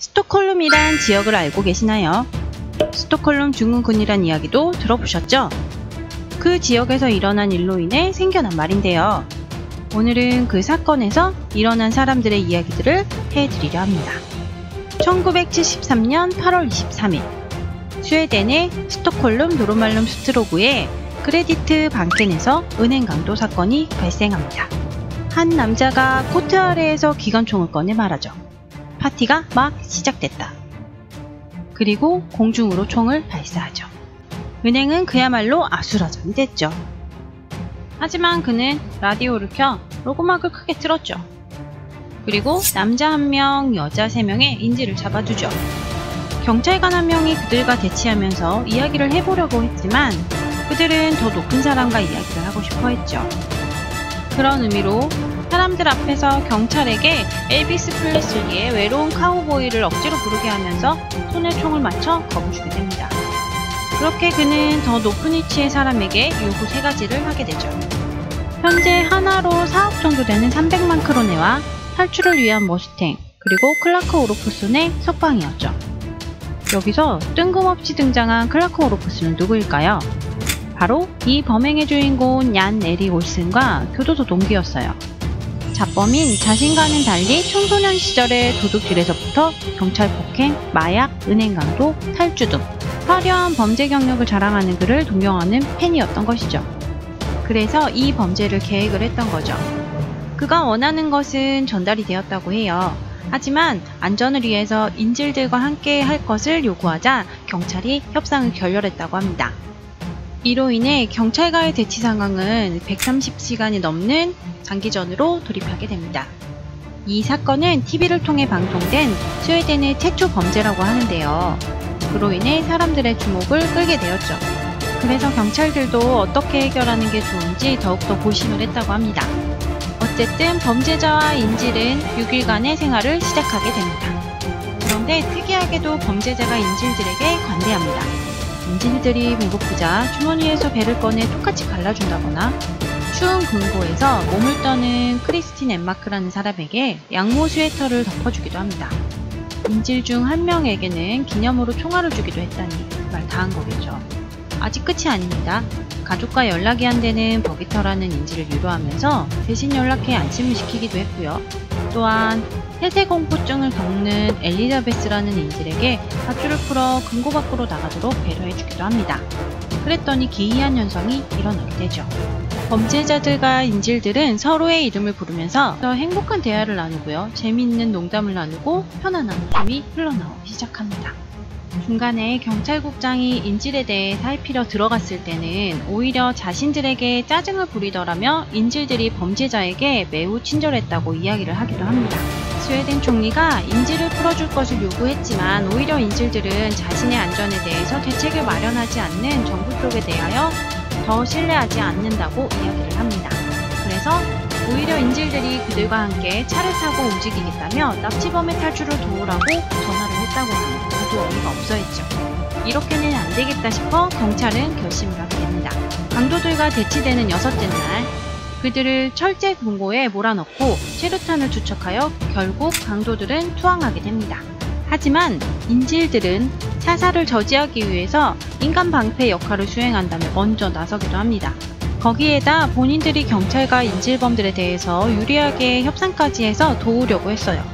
스톡홀름이란 지역을 알고 계시나요? 스톡홀름 증후군이란 이야기도 들어보셨죠? 그 지역에서 일어난 일로 인해 생겨난 말인데요. 오늘은 그 사건에서 일어난 사람들의 이야기들을 해드리려 합니다. 1973년 8월 23일 스웨덴의 스톡홀름 노르말름 스트로구의 크레디트 방켄에서 은행 강도 사건이 발생합니다. 한 남자가 코트 아래에서 기관총을 꺼내 말하죠. 파티가 막 시작됐다. 그리고 공중으로 총을 발사하죠. 은행은 그야말로 아수라장이 됐죠. 하지만 그는 라디오를 켜 로고막을 크게 틀었죠. 그리고 남자 1명, 여자 3명의 인질을 잡아두죠. 경찰관 1명이 그들과 대치하면서 이야기를 해보려고 했지만 그들은 더 높은 사람과 이야기를 하고 싶어 했죠. 그런 의미로 사람들 앞에서 경찰에게 엘비스 프레슬리의 외로운 카우보이를 억지로 부르게 하면서 손에 총을 맞춰 겁을 주게 됩니다. 그렇게 그는 더 높은 위치의 사람에게 요구 3가지를 하게 되죠. 현재 하나로 4억 정도 되는 300만 크로네와 탈출을 위한 머스탱, 그리고 클라크 오로프슨의 석방이었죠. 여기서 뜬금없이 등장한 클라크 오로프슨은 누구일까요? 바로 이 범행의 주인공 얀 에릭 올슨과 교도소 동기였어요. 자범인 자신과는 달리 청소년 시절의 도둑질에서부터 경찰 폭행, 마약, 은행 강도, 탈주 등 화려한 범죄 경력을 자랑하는 그를 동경하는 팬이었던 것이죠. 그래서 이 범죄를 계획을 했던 거죠. 그가 원하는 것은 전달이 되었다고 해요. 하지만 안전을 위해서 인질들과 함께 할 것을 요구하자 경찰이 협상을 결렬했다고 합니다. 이로 인해 경찰과의 대치 상황은 130시간이 넘는 장기전으로 돌입하게 됩니다. 이 사건은 TV를 통해 방송된 스웨덴의 최초 범죄라고 하는데요. 그로 인해 사람들의 주목을 끌게 되었죠. 그래서 경찰들도 어떻게 해결하는 게 좋은지 더욱더 고심을 했다고 합니다. 어쨌든 범죄자와 인질은 6일간의 생활을 시작하게 됩니다. 그런데 특이하게도 범죄자가 인질들에게 관대합니다. 인질들이 배고프자 주머니에서 배를 꺼내 똑같이 갈라준다거나 추운 금고에서 몸을 떠는 크리스틴 엠마크라는 사람에게 양모 스웨터를 덮어주기도 합니다. 인질 중 1명에게는 기념으로 총알을 주기도 했다니 말 다 한 거겠죠. 아직 끝이 아닙니다. 가족과 연락이 안 되는 버기터라는 인질을 유로하면서 대신 연락해 안심을 시키기도 했고요. 또한 세세공포증을 겪는 엘리자베스라는 인질에게 밧줄을 풀어 금고 밖으로 나가도록 배려해주기도 합니다. 그랬더니 기이한 현상이 일어나게 되죠. 범죄자들과 인질들은 서로의 이름을 부르면서 더 행복한 대화를 나누고요. 재미있는 농담을 나누고 편안한 웃음이 흘러나오기 시작합니다. 중간에 경찰국장이 인질에 대해 살피려 들어갔을 때는 오히려 자신들에게 짜증을 부리더라며 인질들이 범죄자에게 매우 친절했다고 이야기를 하기도 합니다. 스웨덴 총리가 인질을 풀어줄 것을 요구했지만 오히려 인질들은 자신의 안전에 대해서 대책을 마련하지 않는 정부 쪽에 대하여 더 신뢰하지 않는다고 이야기를 합니다. 그래서 오히려 인질들이 그들과 함께 차를 타고 움직이겠다며 납치범의 탈출을 도우라고 전화를 했다고 하니 모두 어이가 없어했죠. 이렇게는 안 되겠다 싶어 경찰은 결심을 하게 됩니다. 강도들과 대치되는 6째 날 그들을 철제 금고에 몰아넣고 최루탄을 투척하여 결국 강도들은 투항하게 됩니다. 하지만 인질들은 사살을 저지하기 위해서 인간 방패 역할을 수행한다며 먼저 나서기도 합니다. 거기에다 본인들이 경찰과 인질범들에 대해서 유리하게 협상까지 해서 도우려고 했어요.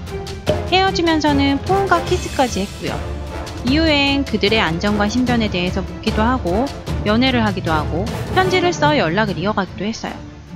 헤어지면서는 포옹과 키스까지 했고요. 이후엔 그들의 안전과 신변에 대해서 묻기도 하고 면회를 하기도 하고 편지를 써 연락을 이어가기도 했어요.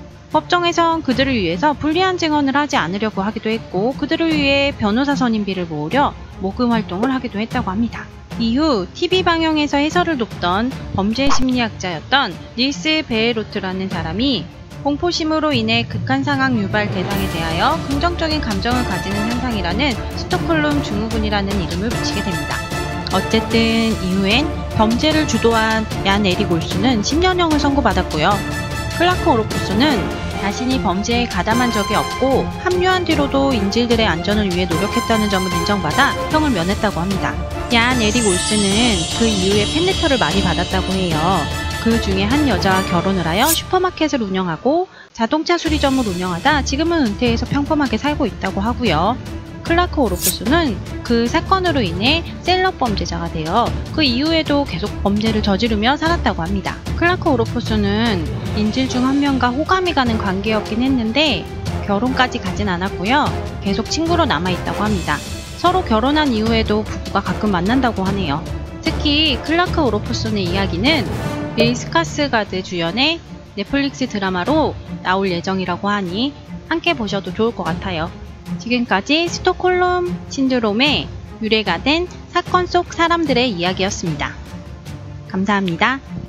법정에선 그들을 위해서 불리한 증언을 하지 않으려고 하기도 했고 그들을 위해 변호사 선임비를 모으려 모금 활동을 하기도 했다고 합니다. 이후 TV 방영에서 해설을 돕던 범죄 심리학자였던 닐스 베에로트라는 사람이 공포심으로 인해 극한 상황 유발 대상에 대하여 긍정적인 감정을 가지는 현상이라는 스톡홀름 증후군이라는 이름을 붙이게 됩니다. 어쨌든 이후엔 범죄를 주도한 얀 에릭 올슨은 10년형을 선고받았고요. 클라크 오로프슨은 자신이 범죄에 가담한 적이 없고 합류한 뒤로도 인질들의 안전을 위해 노력했다는 점을 인정받아 형을 면했다고 합니다. 얀 에릭 올슨은 그 이후에 팬레터를 많이 받았다고 해요. 그 중에 한 여자와 결혼을 하여 슈퍼마켓을 운영하고 자동차 수리점을 운영하다 지금은 은퇴해서 평범하게 살고 있다고 하고요. 클라크 오로포스는 그 사건으로 인해 셀럽 범죄자가 되어 그 이후에도 계속 범죄를 저지르며 살았다고 합니다. 클라크 오로포스는 인질 중 한 명과 호감이 가는 관계였긴 했는데 결혼까지 가진 않았고요. 계속 친구로 남아있다고 합니다. 서로 결혼한 이후에도 부부가 가끔 만난다고 하네요. 특히 클라크 오로포슨의 이야기는 빌 스카스가드 주연의 넷플릭스 드라마로 나올 예정이라고 하니 함께 보셔도 좋을 것 같아요. 지금까지 스톡홀름 신드롬의 유래가 된 사건 속 사람들의 이야기였습니다. 감사합니다.